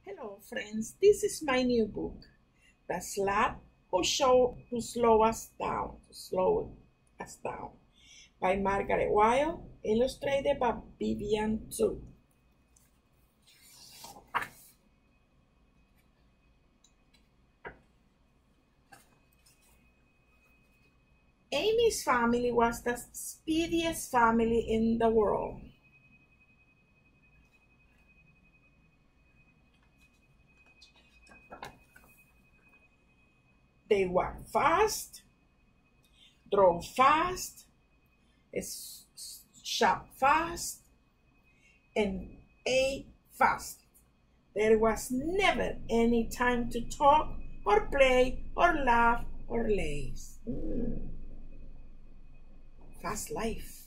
Hello, friends. This is my new book, The Slut Who Slow Us Down, by Margaret Wilde, illustrated by Vivian Tu. Amy's family was the speediest family in the world. They walked fast, drove fast, shopped fast, and ate fast. There was never any time to talk or play or laugh or laze. Fast life.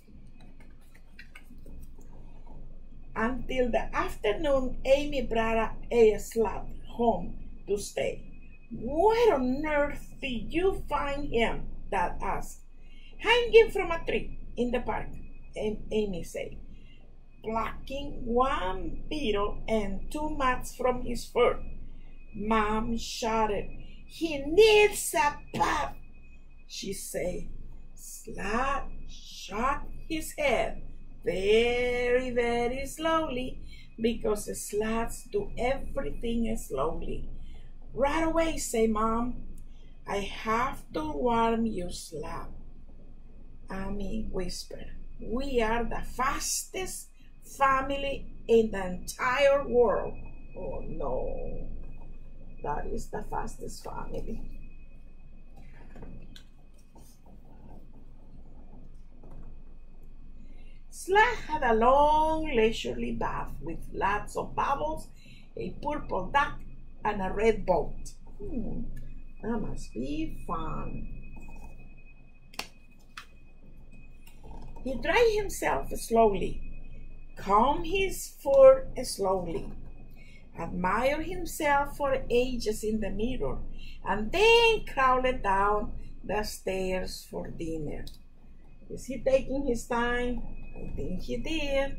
Until the afternoon, Amy brought a slut home to stay. Where on earth did you find him? Dad asked. Hanging from a tree in the park, Amy said, plucking one beetle and two mats from his fur. Mom shouted, he needs a bath, she said. Slut shook his head very, very slowly because sluts do everything slowly. Right away, say Mom. I have to warn you, slut. Amy whispered. We are the fastest family in the entire world. Oh no, that is the fastest family. Slut had a long, leisurely bath with lots of bubbles, a purple duck, and a red boat. That must be fun. He dried himself slowly, combed his fur slowly, admired himself for ages in the mirror, and then crawled down the stairs for dinner. Is he taking his time? I think he did.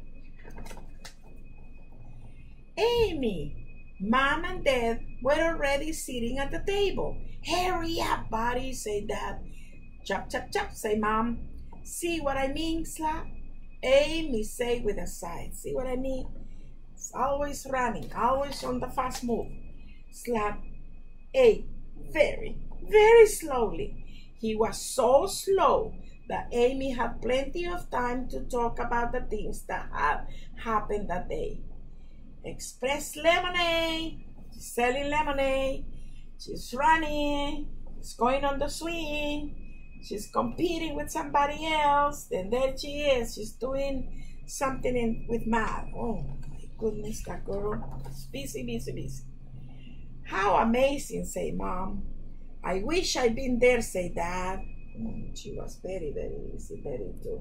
Amy, Mom and Dad were already sitting at the table. Hurry up, buddy, said Dad. Chop, chop, chop, say Mom. See what I mean, slut? Amy said with a sigh. See what I mean? It's always running, always on the fast move. Slut ate very, very slowly. He was so slow that Amy had plenty of time to talk about the things that had happened that day. Express lemonade. She's selling lemonade. She's running. She's going on the swing. She's competing with somebody else. And there she is. She's doing something with math. Oh my goodness, that girl is busy, busy, busy. How amazing, say Mom. I wish I'd been there, say Dad. She was very, very busy, very too.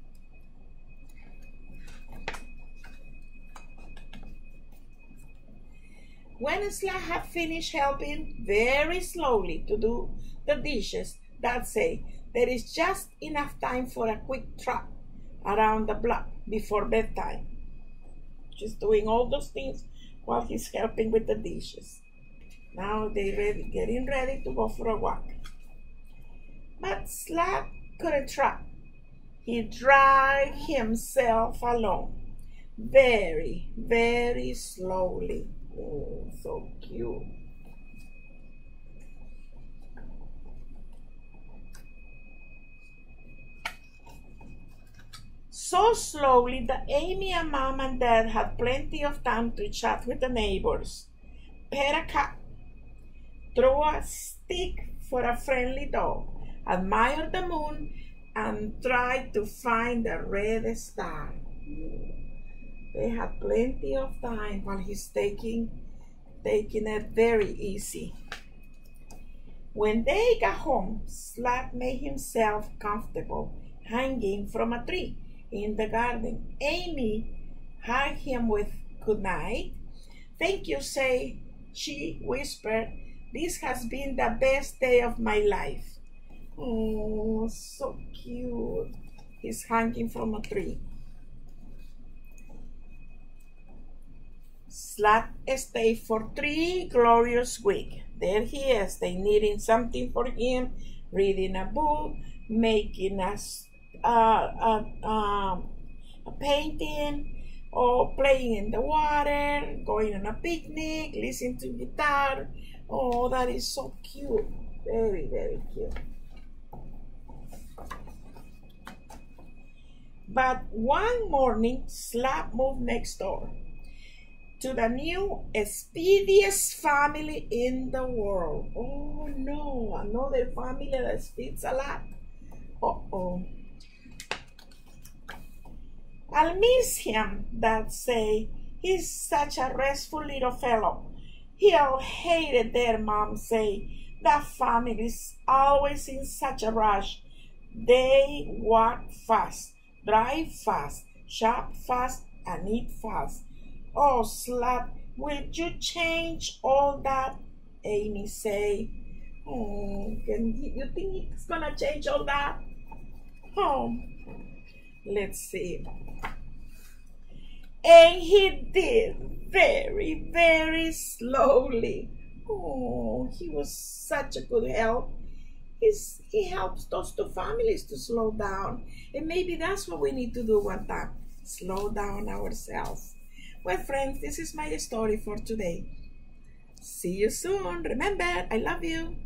When Slut had finished helping very slowly to do the dishes, Dad said, there is just enough time for a quick trot around the block before bedtime. She's doing all those things while he's helping with the dishes. Now they're getting ready to go for a walk. But Slut couldn't trot. He dragged himself along very, very slowly. Oh, so cute. So slowly that Amy and Mom and Dad had plenty of time to chat with the neighbors, pet a cat, throw a stick for a friendly dog, admire the moon, and try to find the red star. They had plenty of time while he's taking it very easy. When they got home, Slut made himself comfortable hanging from a tree in the garden. Amy hugged him with good night. Thank you, say she whispered. This has been the best day of my life. Oh, so cute. He's hanging from a tree. Slap stayed for 3 glorious weeks. There he is. They needing something for him, reading a book, making a painting, or playing in the water, going on a picnic, listening to guitar. Oh, that is so cute. Very, very cute. But one morning, Slap moved next door to the new speediest family in the world. Oh no, another family that speeds a lot. Uh-oh. I'll miss him, Dad say. He's such a restful little fellow. He'll hate it there, Mom say. That family's always in such a rush. They walk fast, drive fast, shop fast, and eat fast. Oh, Slap, will you change all that? Amy say. Oh, you think it's gonna change all that? Oh, let's see. And he did, very, very slowly. Oh, he was such a good help. He helps those two families to slow down. And maybe that's what we need to do one time. Slow down ourselves. Well, friends, this is my story for today. See you soon. Remember, I love you.